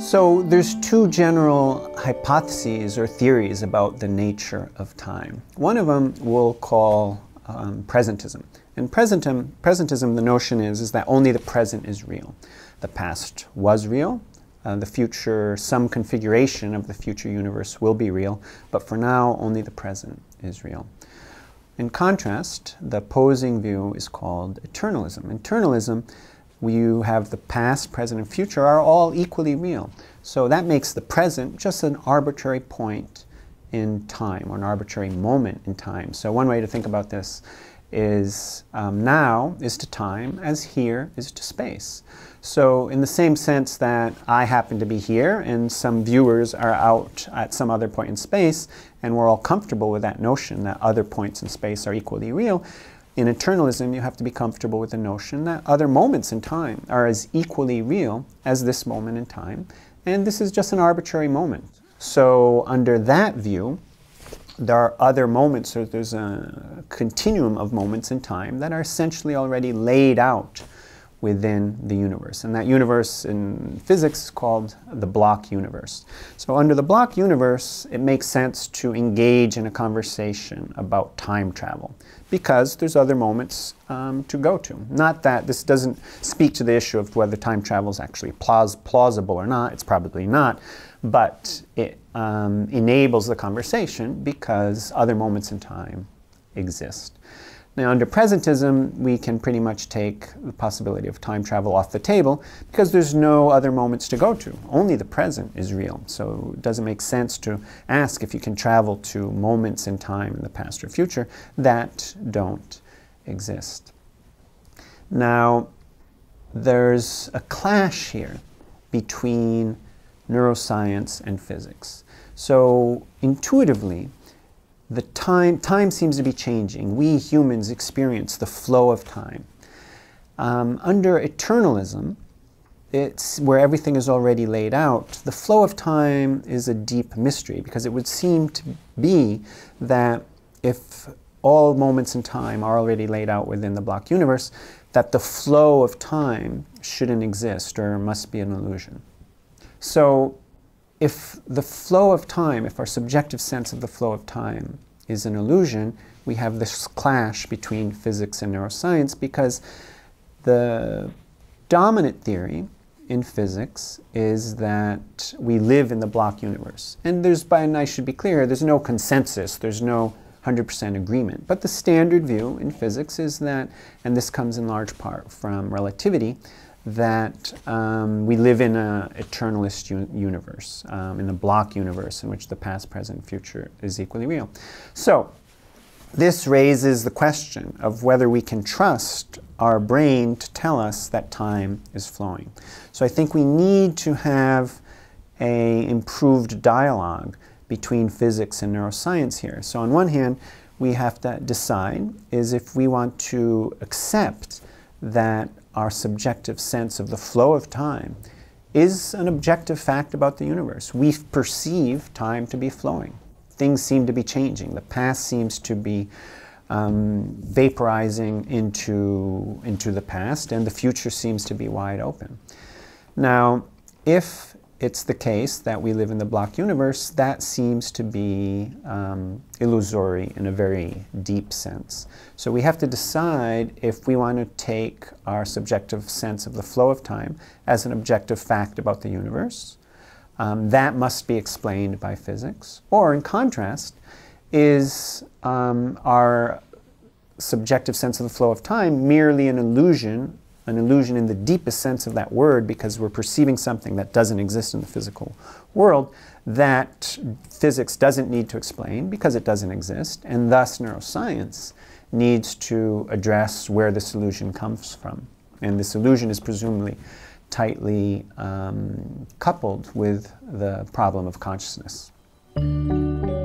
So there's two general hypotheses or theories about the nature of time. One of them we'll call presentism. In presentism, the notion is that only the present is real. The past was real. The future, some configuration of the future universe will be real, but for now, only the present is real. In contrast, the opposing view is called eternalism. In eternalism, you have the past, present, and future are all equally real. So that makes the present just an arbitrary point in time, or an arbitrary moment in time. So one way to think about this is now is to time as here is to space. So in the same sense that I happen to be here and some viewers are out at some other point in space, and we're all comfortable with that notion that other points in space are equally real, in eternalism you have to be comfortable with the notion that other moments in time are as equally real as this moment in time, and this is just an arbitrary moment. So under that view, there are other moments, or there's a continuum of moments in time that are essentially already laid out within the universe. And that universe in physics is called the block universe. So under the block universe, it makes sense to engage in a conversation about time travel, because there's other moments to go to. Not that this doesn't speak to the issue of whether time travel is actually plausible or not. It's probably not. But it enables the conversation because other moments in time exist. Now, under presentism, we can pretty much take the possibility of time travel off the table because there's no other moments to go to. Only the present is real. So it doesn't make sense to ask if you can travel to moments in time in the past or future that don't exist. Now, there's a clash here between neuroscience and physics. So intuitively, the time seems to be changing. We humans experience the flow of time. Under eternalism, it's where everything is already laid out. The flow of time is a deep mystery because it would seem to be that if all moments in time are already laid out within the block universe, that the flow of time shouldn't exist or must be an illusion. So if the flow of time, if our subjective sense of the flow of time is an illusion, we have this clash between physics and neuroscience because the dominant theory in physics is that we live in the block universe. And and I should be clear, there's no consensus, there's no 100% agreement. But the standard view in physics is that, and this comes in large part from relativity, that we live in an eternalist universe, in a block universe in which the past, present, future is equally real. So this raises the question of whether we can trust our brain to tell us that time is flowing. So I think we need to have an improved dialogue between physics and neuroscience here. So on one hand, we have to decide is if we want to accept that our subjective sense of the flow of time is an objective fact about the universe. We perceive time to be flowing. Things seem to be changing. The past seems to be vaporizing into the past, and the future seems to be wide open. Now, if it's the case that we live in the block universe, that seems to be illusory in a very deep sense. So we have to decide if we want to take our subjective sense of the flow of time as an objective fact about the universe. That must be explained by physics. Or in contrast, is our subjective sense of the flow of time merely an illusion in the deepest sense of that word, because we're perceiving something that doesn't exist in the physical world that physics doesn't need to explain because it doesn't exist, and thus neuroscience needs to address where this illusion comes from. And this illusion is presumably tightly coupled with the problem of consciousness.